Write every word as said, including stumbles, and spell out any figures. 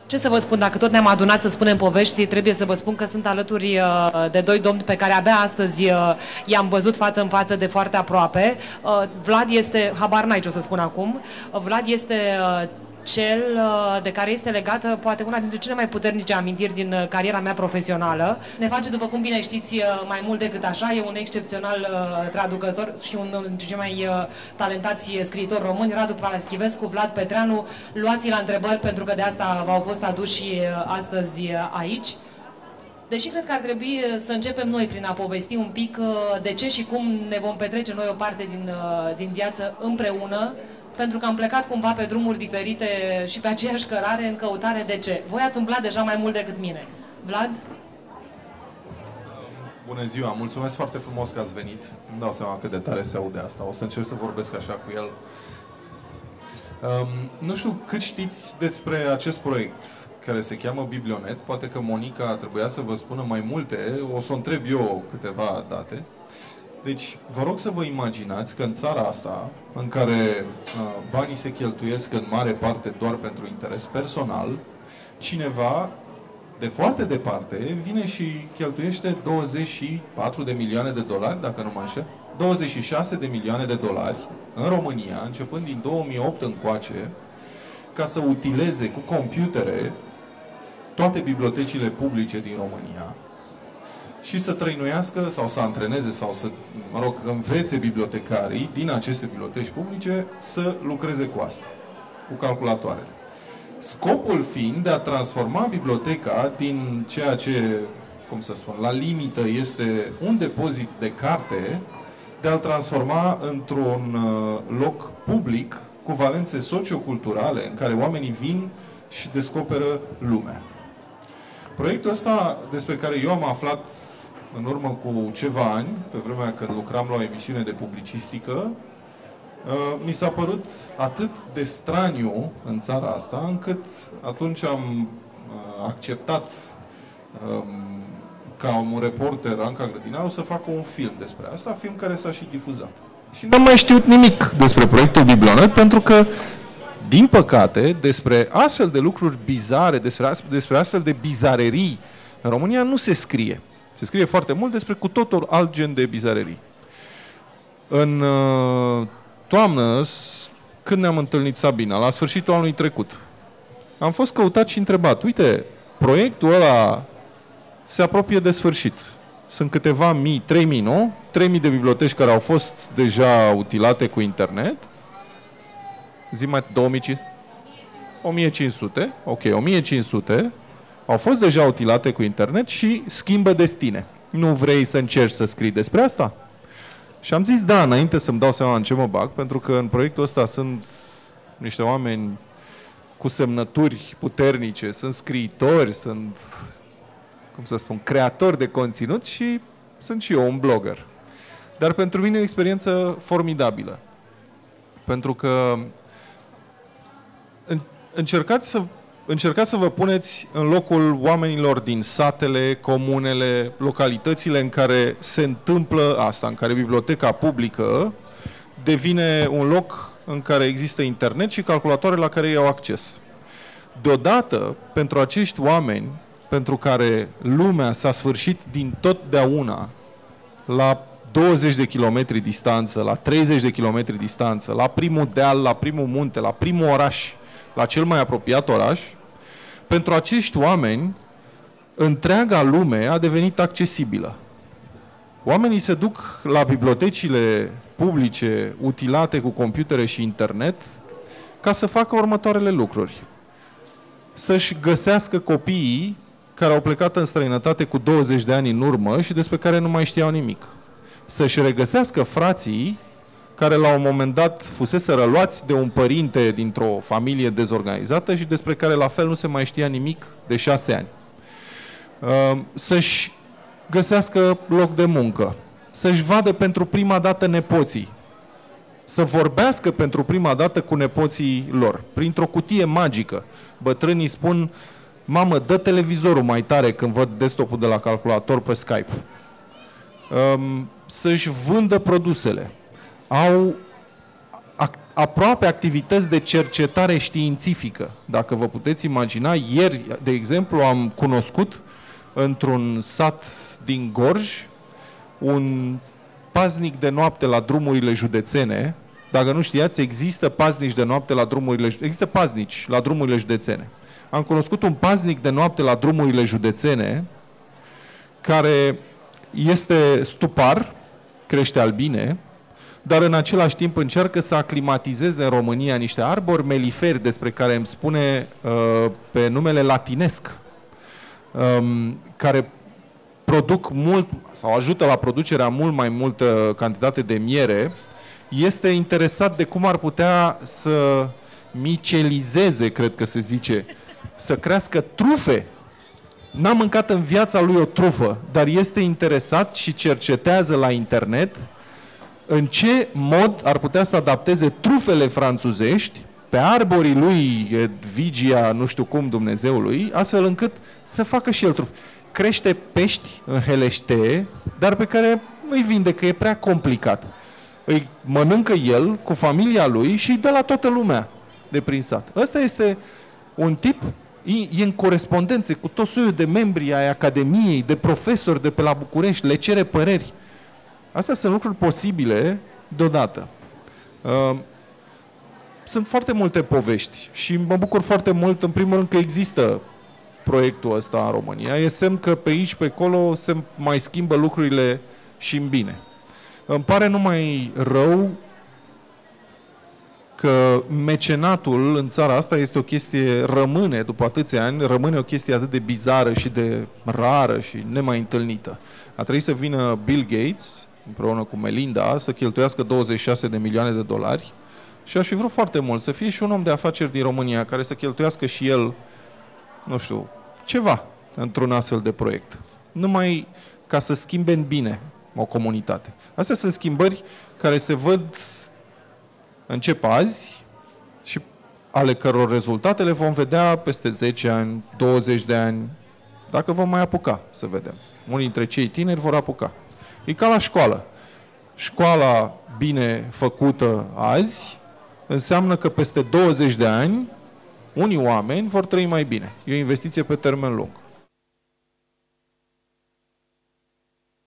Ce să vă spun, dacă tot ne-am adunat să spunem povești, trebuie să vă spun că sunt alături de doi domni pe care abia astăzi i-am văzut față în față de foarte aproape. Vlad este, habar n-ai ce o să spun acum, Vlad este cel de care este legată poate una dintre cele mai puternice amintiri din cariera mea profesională. Ne face, după cum bine știți, mai mult decât așa, e un excepțional traducător și unul dintre cei mai talentați scriitori români, Radu Paraschivescu, Vlad Petreanu. Luați-l la întrebări, pentru că de asta v-au fost aduși astăzi aici. Deși cred că ar trebui să începem noi prin a povesti un pic de ce și cum ne vom petrece noi o parte din, din viață împreună, pentru că am plecat cumva pe drumuri diferite și pe aceeași cărare în căutare de ce. Voi ați umblat deja mai mult decât mine. Vlad? Bună ziua, mulțumesc foarte frumos că ați venit. Îmi dau seama cât de tare se aude asta. O să încerc să vorbesc așa cu el. Um, nu știu cât știți despre acest proiect care se cheamă Biblionet. Poate că Monica trebuia să vă spună mai multe. O să o întreb eu câteva date. Deci, vă rog să vă imaginați că în țara asta, în care uh, banii se cheltuiesc în mare parte doar pentru interes personal, cineva de foarte departe vine și cheltuiește douăzeci și patru de milioane de dolari, dacă nu mă înșel, douăzeci și șase de milioane de dolari în România, începând din două mii opt încoace, ca să utileze cu computere toate bibliotecile publice din România și să trăinuiască sau să antreneze sau să, mă rog, învețe bibliotecarii din aceste biblioteci publice să lucreze cu asta, cu calculatoarele. Scopul fiind de a transforma biblioteca din ceea ce, cum să spun, la limită este un depozit de carte, de a-l transforma într-un loc public cu valențe socioculturale în care oamenii vin și descoperă lumea. Proiectul ăsta, despre care eu am aflat în urmă cu ceva ani, pe vremea când lucram la o emisiune de publicistică, mi s-a părut atât de straniu în țara asta, încât atunci am acceptat ca un reporter, Anca Grădinaru, să facă un film despre asta, film care s-a și difuzat. Și n-am mai știut nimic despre proiectul Biblionet, pentru că, din păcate, despre astfel de lucruri bizare, despre, despre astfel de bizarerii în România nu se scrie. Se scrie foarte mult despre cu totul alt gen de bizarerii. În uh, toamnă, când ne-am întâlnit, Sabina, la sfârșitul anului trecut, am fost căutat și întrebat, uite, proiectul ăla se apropie de sfârșit. Sunt câteva mii, trei mii, nu? trei mii de biblioteci care au fost deja utilate cu internet. Zi mai două mii, o mie cinci sute, ok, o mie cinci sute au fost deja utilate cu internet și schimbă destine. Nu vrei să încerci să scrii despre asta? Și am zis da, înainte să-mi dau seama în ce mă bag, pentru că în proiectul ăsta sunt niște oameni cu semnături puternice, sunt scriitori, sunt, cum să spun, creatori de conținut și sunt și eu un blogger. Dar pentru mine e o experiență formidabilă. Pentru că încercați să Încercați să vă puneți în locul oamenilor din satele, comunele, localitățile în care se întâmplă asta, în care biblioteca publică devine un loc în care există internet și calculatoare la care ei au acces. Deodată, pentru acești oameni, pentru care lumea s-a sfârșit din totdeauna la douăzeci de kilometri distanță, la treizeci de kilometri distanță, la primul deal, la primul munte, la primul oraș, la cel mai apropiat oraș, pentru acești oameni, întreaga lume a devenit accesibilă. Oamenii se duc la bibliotecile publice utilate cu computere și internet ca să facă următoarele lucruri. Să-și găsească copiii care au plecat în străinătate cu douăzeci de ani în urmă și despre care nu mai știau nimic. Să-și regăsească frații care la un moment dat fusese luați de un părinte dintr-o familie dezorganizată și despre care la fel nu se mai știa nimic de șase ani. Să-și găsească loc de muncă, să-și vadă pentru prima dată nepoții, să vorbească pentru prima dată cu nepoții lor, printr-o cutie magică. Bătrânii spun, mamă, dă televizorul mai tare când văd desktop-ul de la calculator pe Skype. Să-și vândă produsele. Au aproape activități de cercetare științifică. Dacă vă puteți imagina, ieri, de exemplu, am cunoscut într-un sat din Gorj un paznic de noapte la drumurile județene. Dacă nu știați, există paznici de noapte la drumurile, există paznici la drumurile județene. Am cunoscut un paznic de noapte la drumurile județene care este stupar, crește albine, dar în același timp încearcă să aclimatizeze în România niște arbori meliferi despre care îmi spune uh, pe numele latinesc, um, care produc mult sau ajută la producerea mult mai multă cantitate de miere. Este interesat de cum ar putea să micelizeze, cred că se zice, să crească trufe. N-a mâncat în viața lui o trufă, dar este interesat și cercetează la internet în ce mod ar putea să adapteze trufele franțuzești pe arborii lui Edvigia, nu știu cum, Dumnezeului, astfel încât să facă și el trufe. Crește pești în heleștee, dar pe care nu-i vinde, că e prea complicat. Îi mănâncă el cu familia lui și îi dă la toată lumea de prin sat. Ăsta este un tip, e în corespondențe cu tot soiul de membri ai Academiei, de profesori de pe la București, le cere păreri. Astea sunt lucruri posibile deodată. Sunt foarte multe povești și mă bucur foarte mult, în primul rând, că există proiectul ăsta în România. E semn că pe aici, pe acolo, se mai schimbă lucrurile și în bine. Îmi pare numai rău că mecenatul în țara asta este o chestie, rămâne, după atâția ani, rămâne o chestie atât de bizară și de rară și nemai întâlnită. A trebuit să vină Bill Gates, împreună cu Melinda, să cheltuiască douăzeci și șase de milioane de dolari și aș fi vrut foarte mult să fie și un om de afaceri din România care să cheltuiască și el, nu știu, ceva într-un astfel de proiect. Numai ca să schimbe în bine o comunitate. Astea sunt schimbări care se văd, încep azi și ale căror rezultate le vom vedea peste zece ani, douăzeci de ani, dacă vom mai apuca să vedem. Unii dintre cei tineri vor apuca. E ca la școală. Școala bine făcută azi înseamnă că peste douăzeci de ani unii oameni vor trăi mai bine. E o investiție pe termen lung.